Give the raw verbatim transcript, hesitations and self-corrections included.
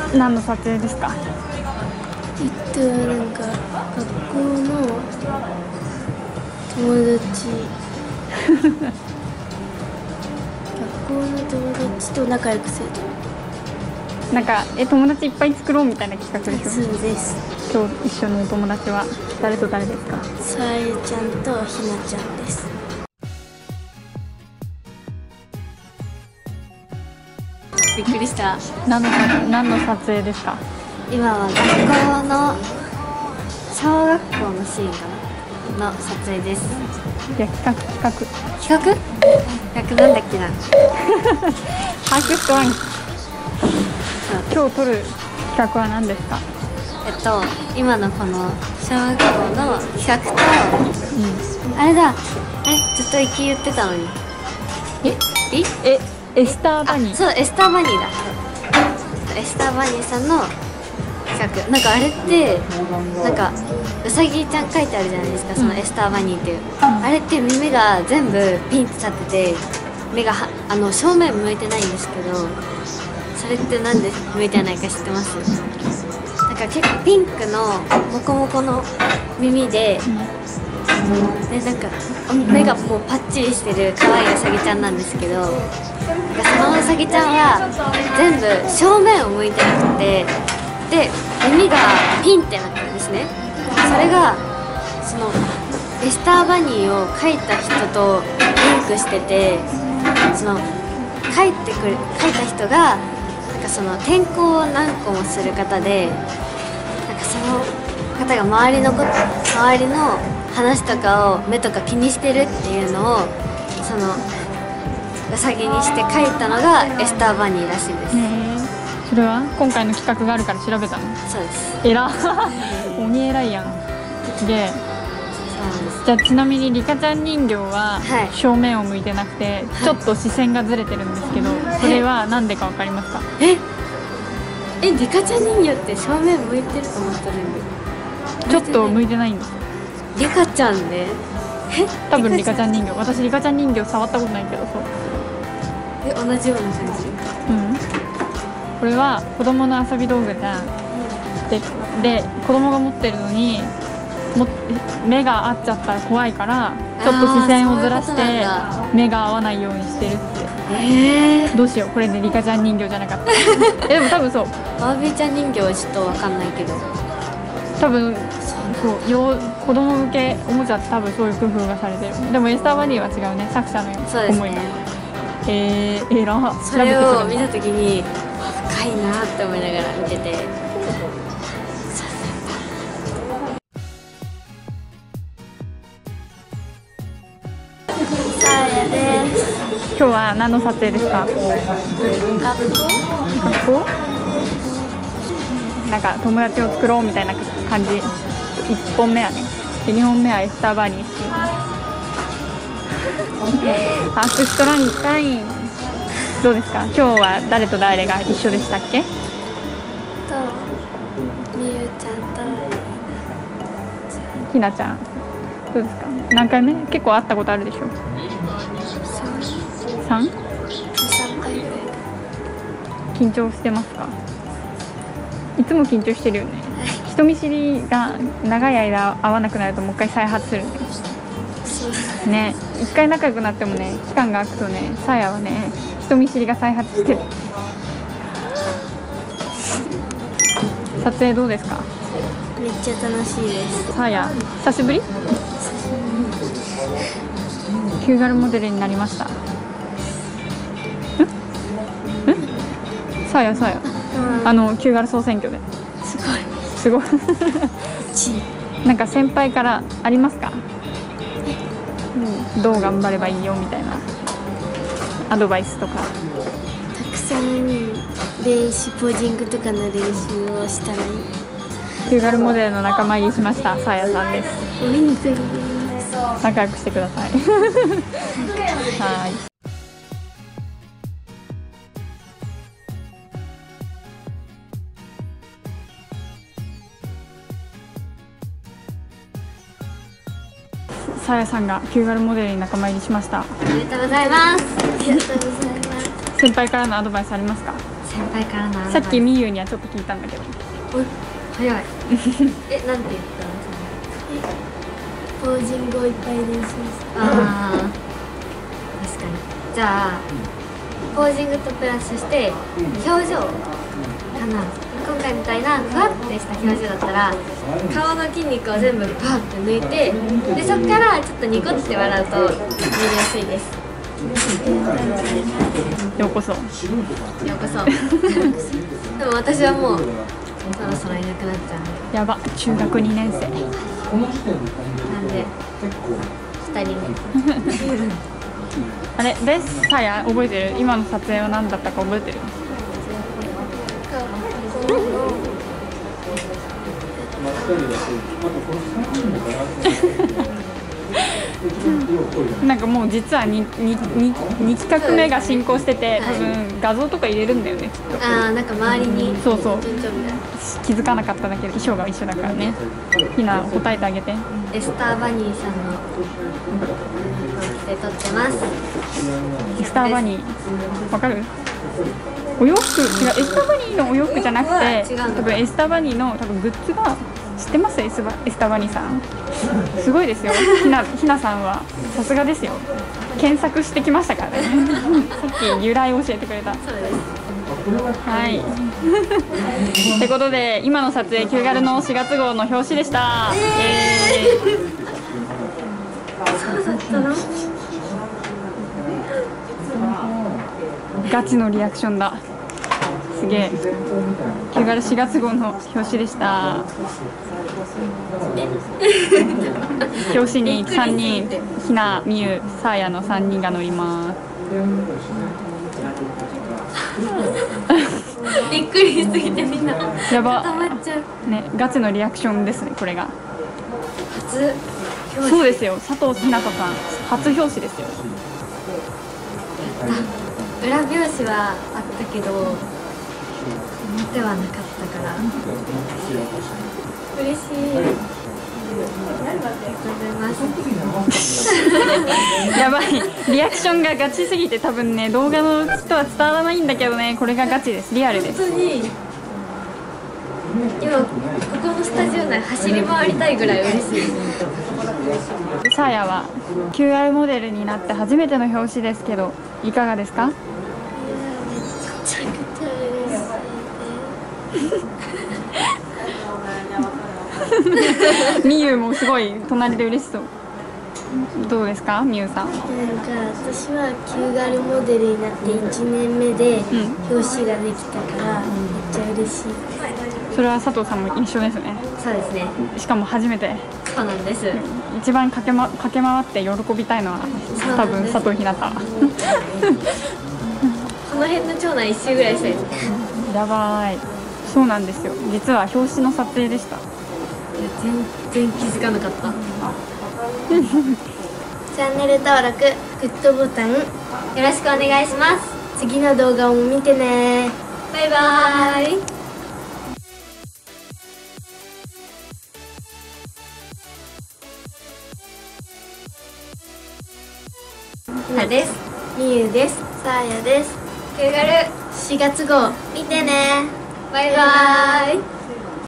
何の撮影ですか？ えっとなんか学校の友達学校の友達と仲良くする。 なんかえ友達いっぱい作ろうみたいな企画でしょ？ そうです。 今日一緒のお友達は誰と誰ですか？ さゆちゃんとひなちゃんです。びっくりした。 何の何の撮影ですか？ 今は学校の小学校のシーンかなの撮影です。 いや企画企画企画企画なんだっけなハークストランク。今日撮る企画は何ですか？ えっと今のこの小学校の企画と、うん、あれだあれずっと息言ってたのにえええエスターバニー。 そうエスターバニーだ。エスターバニーさんの企画なんかあれってなんかうさぎちゃん書いてあるじゃないですか、そのエスターバニーっていう、うん、あれって耳が全部ピンって立ってて目がはあの正面向いてないんですけど、それってなんで向いてないか知ってます？なんか結構ピンクのモコモコの耳で、うん、でなんか目がもうパッチリしてる可愛いうさぎちゃんなんですけど、なんかそのうさぎちゃんは全部正面を向いてなくて、で耳がピンってなってるんですね。それがそのエスターバニーを描いた人とリンクしてて、その描いてくる描いた人がなんかその転校を何個もする方で、なんかその方が周りのこと周りの話とかを目とか気にしてるっていうのをそのうさぎにして描いたのがエスターバニーらしいです。 それは今回の企画があるから調べたの？ そうです。 えら鬼偉いやん。でじゃあちなみにリカちゃん人形は正面を向いてなくて、はい、ちょっと視線がずれてるんですけど、はい、それは何でか分かりますか？ ええリカちゃん人形って正面向いてると思ったのにちょっと向いてないんです。 リカちゃんね。え多分リカちゃん人形、私リカちゃん人形触ったことないけど。そうえ同じような感じ？ うんこれは子供の遊び道具じゃん。でで子供が持ってるのにも目が合っちゃったら怖いからちょっと視線をずらして目が合わないようにしてるって。 えー、 どうしようこれでリカちゃん人形じゃなかったえでも多分そうバービーちゃん人形はちょっと分かんないけど多分そうよ子供向けおもちゃって多分そういう工夫がされてる。でもエスターバニーは違うね、作者の思いが。えー、えらそれを見た時に深いなって思いながら見てて。さやです。 今日は何の撮影ですか？ 学校？ 学校？なんか友達を作ろうみたいな感じ。いっぽんめはね。でにほんめはエスターバニーっていうアークストランカイン。どうですか？今日は誰と誰が一緒でしたっけ？ とみゆちゃんとひなちゃん。どうですか？何回目？結構会ったことあるでしょ？さん？ さん回ぐらい。 緊張してますか？いつも緊張してるよね。人見知りが長い間会わなくなるともう一回再発するね。ね、一回仲良くなってもね、期間が空くとね、さやはね、人見知りが再発してる。撮影どうですか？ めっちゃ楽しいです。 さや、久しぶり？キューガルモデルになりました。ん？ん？さやさや、うん、あのキューガル総選挙で。 すごい。 すごい。なんか先輩からありますか？うん、どう頑張ればいいよみたいなアドバイスとか。 たくさん練習ポージングとかの練習をしたらいい。 キューガルモデルの仲間入りしましたさやさんです。 おめでとうございます。 仲良くしてください。はい。さやさんがキューガルモデルに仲間入りしました。 おめでとうございます。ありがとうございます。 先輩からのアドバイスありますか？ 先輩からならない。 さっきみゆにはちょっと聞いたんだけど。 おい早いえ、なんて言ったの？ ポージングをいっぱい練習して。 ああ確かに。じゃあポージングとプラスして表情かな。今回みたいなふわってした表情だったら顔の筋肉を全部パーって抜いて、でそっからちょっとニコって笑うと見えやすいです。 ようこそ。 ようこそでも私はもうそろそろいなくなっちゃうんで。 やば、中学にねん生。 なんでふたりめあれでさや覚えてる？今の撮影は何だったか覚えてる？なんかもう実は 2, 2, 2企画目が進行してて、多分画像とか入れるんだよね、きっと。 ああ、なんか周りにそうそうちょんちょんみたいな。 気づかなかっただけで衣装が一緒だからね。ひな答えてあげて。 エスターバニーさんので撮ってます。 エスターバニーわかる？お洋服違う、エスターバニーのお洋服じゃなくて、多分エスターバニーの多分グッズが知ってます？エスバエスターバニーさんすごいですよ。ひなひなさんはさすがですよ。検索してきましたからね。さっき由来教えてくれた。 そうです。 はい。ってことで今の撮影キューガルのしがつ号の表紙でした。えー、 そうだったの？ ガチのリアクションだ。すげえ。キューガルしがつ号の表紙でした。表紙にさんにん、ひな、みゆ、さあやのさんにんが乗ります。 びっくりしすぎてみんなやば固まっちゃうね、ガチのリアクションですね、これが。 初表そうですよ、佐藤ひなたさん初表紙ですよ。 裏表紙はあったけど表はなかったから嬉しい。ありがとうございます。 やばい、リアクションがガチすぎて多分ね動画の人は伝わらないんだけどね、これがガチです。リアルです。 本当に今ここのスタジオ内走り回りたいぐらい嬉しい。 さあやは キューアール モデルになって初めての表紙ですけどいかがですか？みゆもすごい隣で嬉しそう。どうですか、みゆさん？ なんか私はキューガルモデルになっていちねんめで表紙ができたからめっちゃ嬉しい。 それは佐藤さんも一緒ですね。 そうですね。 しかも初めて。 そうなんです。 一番駆け、ま、駆け回って喜びたいのは多分佐藤ひなた。 この辺の町内一周ぐらいしたいです。 やばい。そうなんですよ。実は表紙の撮影でした。 いや全然気づかなかった。 チャンネル登録、グッドボタンよろしくお願いします。 次の動画も見てね。 バイバーイ。ひなです。 みゆです。さあやです。 キューガルしがつ号見てね。 バイバーイ。